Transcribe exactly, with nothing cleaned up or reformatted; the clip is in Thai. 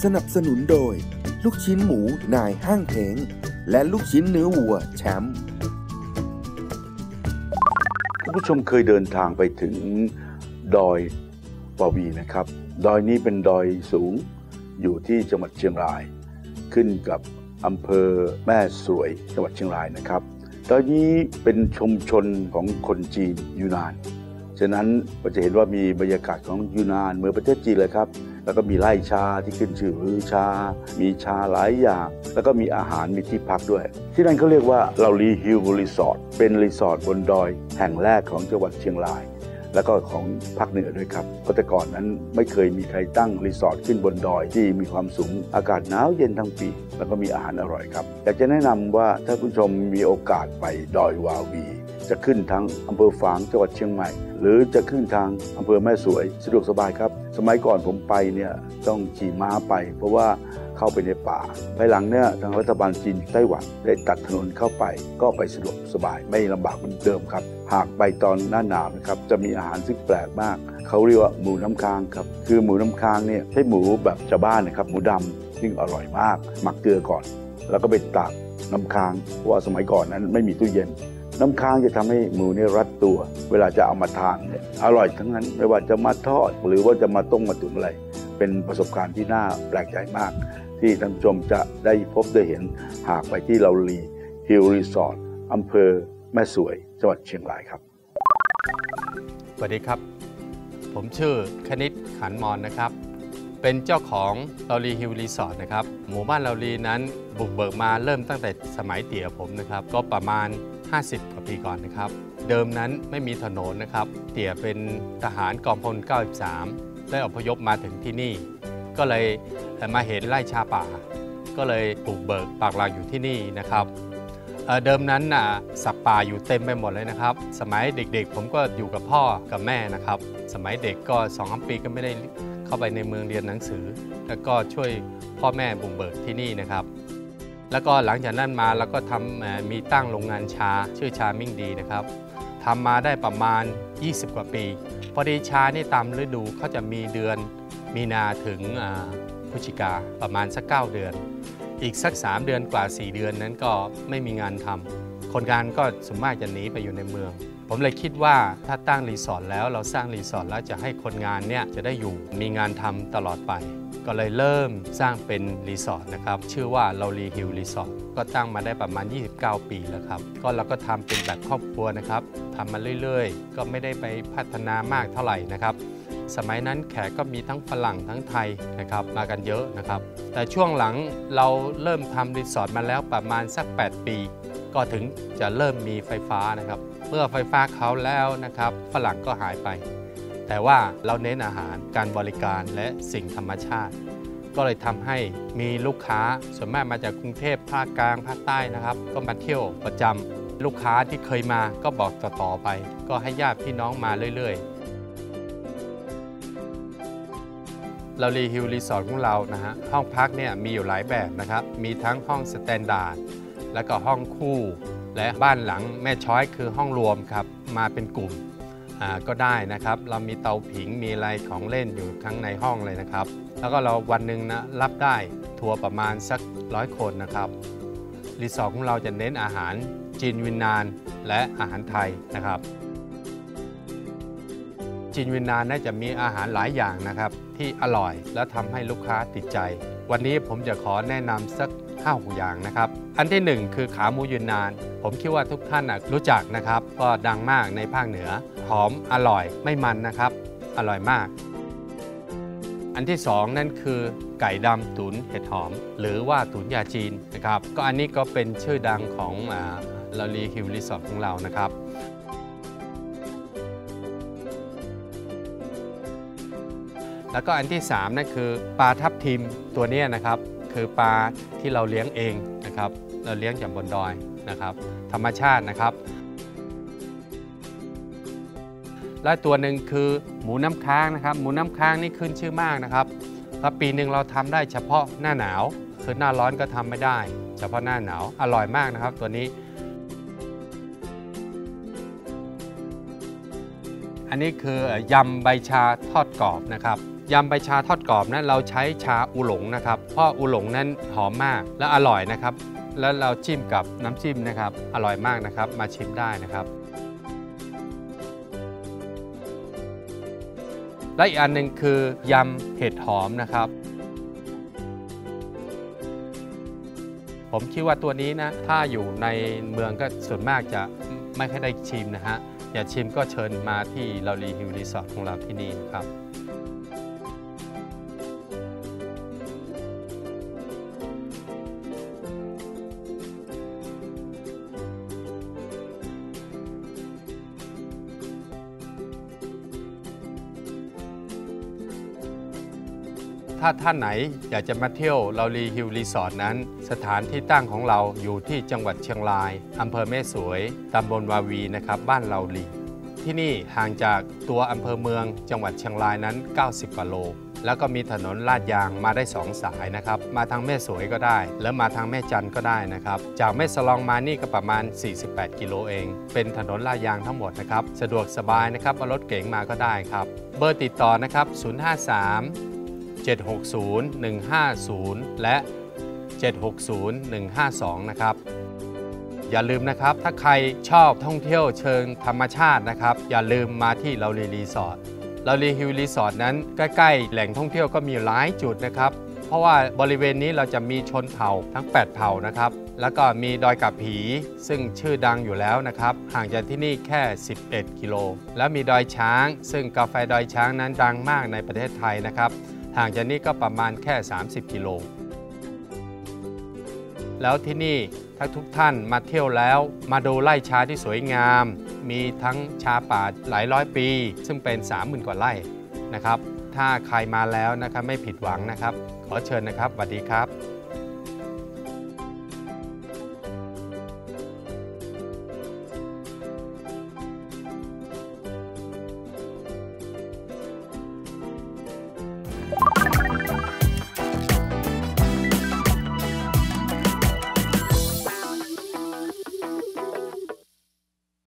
สนับสนุนโดยลูกชิ้นหมูนายห้างเถงและลูกชิ้นเนื้อวัวแชมป์คุณผู้ชมเคยเดินทางไปถึงดอยวาวีนะครับดอยนี้เป็นดอยสูงอยู่ที่จังหวัดเชียงรายขึ้นกับอำเภอแม่สวยจังหวัดเชียงรายนะครับดอยนี้เป็นชุมชนของคนจีนยูนานฉะนั้นเราจะเห็นว่ามีบรรยากาศของยูนานเหมือนประเทศจีนเลยครับแล้วก็มีไร่ชาที่ขึ้นชื่อรือชามีชาหลายอย่างแล้วก็มีอาหารมีที่พักด้วยที่นั่นเขาเรียกว่าลาลีฮิลรีสอร์ทเป็นรีสอร์ทบนดอยแห่งแรกของจังหวัดเชียงรายแล้วก็ของภาคเหนือด้วยครับเพราะแต่ก่อนนั้นไม่เคยมีใครตั้งรีสอร์ทขึ้นบนดอยที่มีความสูงอากาศหนาวเย็นทั้งปีแล้วก็มีอาหารอร่อยครับอยากจะแนะนำว่าถ้าคุณผู้ชมมีโอกาสไปดอยวาวีจะขึ้นทางอำเภอฝางจังหวัดเชียงใหม่หรือจะขึ้นทางอำเภอแม่สวยสะดวกสบายครับสมัยก่อนผมไปเนี่ยต้องขี่ม้าไปเพราะว่าเข้าไปในป่าภายหลังเนี่ยทางรัฐบาลจีนไต้หวันได้ตัดถนนเข้าไปก็ไปสะดวกสบายไม่ลำบากเหมือนเดิมครับหากไปตอนหน้าหนาวนะครับจะมีอาหารซึ่งแปลกมากเขาเรียกว่าหมูน้ำค้างครับคือหมูน้ำค้างเนี่ยใช้หมูแบบชาวบ้านนะครับหมูดำซึ่งอร่อยมากหมักเกลือก่อนแล้วก็ไปตากน้ำค้างเพราะว่าสมัยก่อนนั้นไม่มีตู้เย็นน้ำค้างจะทำให้หมูเนี่ยรัดตัวเวลาจะเอามาทานเนี่ยอร่อยทั้งนั้นไม่ว่าจะมาทอดหรือว่าจะมาต้มมาตุ๋นอะไรเป็นประสบการณ์ที่น่าแปลกใจมากที่ท่านผู้ชมจะได้พบได้เห็นหากไปที่ลาลีฮิลรีสอร์ทอำเภอแม่สวยจังหวัดเชียงรายครับสวัสดีครับผมชื่อคณิตขันมอนนะครับเป็นเจ้าของลาลีฮิลรีสอร์ทนะครับหมู่บ้านลาลีนั้นบุกเบิกมาเริ่มตั้งแต่สมัยเตี่ยผมนะครับก็ประมาณห้าสิบกว่าปีก่อนนะครับเดิมนั้นไม่มีถนนนะครับเตี่ยเป็นทหารกองพลเก้าสิบสามได้อพยพมาถึงที่นี่ก็เลยมาเห็นไร่ชาป่าก็เลยบุกเบิกปักหลักอยู่ที่นี่นะครับเดิมนั้นน่ะสัตว์ป่าอยู่เต็มไปหมดเลยนะครับสมัยเด็กๆผมก็อยู่กับพ่อกับแม่นะครับสมัยเด็กก็สองสามปีก็ไม่ได้เข้าไปในเมืองเรียนหนังสือแล้วก็ช่วยพ่อแม่บุกเบิกที่นี่นะครับแล้วก็หลังจากนั้นมาเราก็ทำมีตั้งโรงงานชาชื่อชามิ่งดีนะครับทำมาได้ประมาณยี่สิบกว่าปีพอดีชานี่ตามฤดูเขาจะมีเดือนมีนาถึงพฤศจิกาประมาณสักเก้าเดือนอีกสักสามเดือนกว่าสี่เดือนนั้นก็ไม่มีงานทำคนงานก็ส่วนมากจะหนีไปอยู่ในเมืองผมเลยคิดว่าถ้าตั้งรีสอร์ทแล้วเราสร้างรีสอร์ทแล้วจะให้คนงานเนี่ยจะได้อยู่มีงานทำตลอดไปก็เลยเริ่มสร้างเป็นรีสอร์ทนะครับชื่อว่าลาลีฮิลรีสอร์ทก็ตั้งมาได้ประมาณยี่สิบเก้าปีแล้วครับก็เราก็ทำเป็นแบบครอบครัวนะครับทำมาเรื่อยๆก็ไม่ได้ไปพัฒนามากเท่าไหร่นะครับสมัยนั้นแขกก็มีทั้งฝรั่งทั้งไทยนะครับมากันเยอะนะครับแต่ช่วงหลังเราเริ่มทำรีสอร์ทมาแล้วประมาณสักแปดปีก็ถึงจะเริ่มมีไฟฟ้านะครับเมื่อไฟฟ้าเขาแล้วนะครับฝรั่งก็หายไปแต่ว่าเราเน้นอาหารการบริการและสิ่งธรรมชาติก็เลยทำให้มีลูกค้าส่วนมากมาจากกรุงเทพภาคกลางภาคใต้นะครับก็มาเที่ยวประจำลูกค้าที่เคยมาก็บอกต่อๆไปก็ให้ญาติพี่น้องมาเรื่อยๆลาลีฮิลรีสอร์ทของเรานะฮะห้องพักเนี่ยมีอยู่หลายแบบนะครับมีทั้งห้องสแตนดาร์ดแล้วก็ห้องคู่และบ้านหลังแม่ช้อยคือห้องรวมครับมาเป็นกลุ่มก็ได้นะครับเรามีเตาผิงมีอะไรของเล่นอยู่ทั้งในห้องเลยนะครับแล้วก็เราวันหนึ่งนะรับได้ทัวร์ประมาณสักร้อยคนนะครับรีสอร์ทของเราจะเน้นอาหารจีนยูนนานและอาหารไทยนะครับจีนยูนนานน่าจะมีอาหารหลายอย่างนะครับที่อร่อยและทำให้ลูกค้าติดใจวันนี้ผมจะขอแนะนำสักห้าหกอย่างนะครับอันที่หนึ่งคือขาหมูยูนนานผมคิดว่าทุกท่านรู้จักนะครับก็ดังมากในภาคเหนือหอมอร่อยไม่มันนะครับอร่อยมากอันที่สองนั่นคือไก่ดำตุ๋นเห็ดหอมหรือว่าตุ๋นยาจีนนะครับก็อันนี้ก็เป็นชื่อดังของลาลีฮิลรีสอร์ทของเรานะครับแล้วก็อันที่สามนั่นคือปลาทับทิมตัวนี้นะครับคือปลาที่เราเลี้ยงเองนะครับเราเลี้ยงจากบนดอยนะครับธรรมชาตินะครับและตัวหนึ่งคือหมูน้ำค้างนะครับหมูน้ำค้างนี่ขึ้นชื่อมากนะครับเพราะปีหนึ่งเราทำได้เฉพาะหน้าหนาวคือหน้าร้อนก็ทำไม่ได้เฉพาะหน้าหนาวอร่อยมากนะครับตัวนี้อันนี้คือยำใบชาทอดกรอบนะครับยำใบชาทอดกรอบนั้นเราใช้ชาอูหลงนะครับเพราะอูหลงนั้นหอมมากและอร่อยนะครับแล้วเราจิ้มกับน้ำจิ้มนะครับอร่อยมากนะครับมาชิมได้นะครับและอีกอันหนึ่งคือยำเห็ดหอมนะครับผมคิดว่าตัวนี้นะถ้าอยู่ในเมืองก็ส่วนมากจะไม่ค่อยได้ชิมนะฮะอยากชิมก็เชิญมาที่ลาลีฮิลรีสอร์ทของเราที่นี่ครับถ้าท่านไหนอยากจะมาเที่ยวลาลีฮิลรีสอร์ทนั้นสถานที่ตั้งของเราอยู่ที่จังหวัดเชียงรายอำเภอแม่สวยตำบลวาวีนะครับบ้านลาลีที่นี่ห่างจากตัวอำเภอเมืองจังหวัดเชียงรายนั้นเก้าสิบกว่าโลแล้วก็มีถนนลาดยางมาได้สองสายนะครับมาทางแม่สวยก็ได้แล้วมาทางแม่จันก็ได้นะครับจากแม่สลองมานี่ก็ประมาณสี่สิบแปดกิโลเองเป็นถนนลาดยางทั้งหมดนะครับสะดวกสบายนะครับเอารถเก๋งมาก็ได้ครับเบอร์ติดต่อนะครับศูนย์ ห้า สาม เจ็ด หก ศูนย์ หนึ่ง ห้า ศูนย์และเจ็ด หก ศูนย์ หนึ่ง ห้า สองนะครับอย่าลืมนะครับถ้าใครชอบท่องเที่ยวเชิงธรรมชาตินะครับอย่าลืมมาที่ลาลีรีสอร์ทลาลีฮิลรีสอร์ทนั้นใกล้ๆแหล่งท่องเที่ยวก็มีหลายจุดนะครับเพราะว่าบริเวณนี้เราจะมีชนเผ่าทั้งแปดเผ่านะครับแล้วก็มีดอยกับผีซึ่งชื่อดังอยู่แล้วนะครับห่างจากที่นี่แค่สิบเอ็ดกิโลแล้วมีดอยช้างซึ่งกาแฟดอยช้างนั้นดังมากในประเทศไทยนะครับห่างจากนี้ก็ประมาณแค่สามสิบกิโลแล้วที่นี่ถ้าทุกท่านมาเที่ยวแล้วมาดูไร่ชาที่สวยงามมีทั้งชาป่าหลายร้อยปีซึ่งเป็น สามหมื่น กว่าไร่นะครับถ้าใครมาแล้วนะครับไม่ผิดหวังนะครับขอเชิญนะครับสวัสดีครับ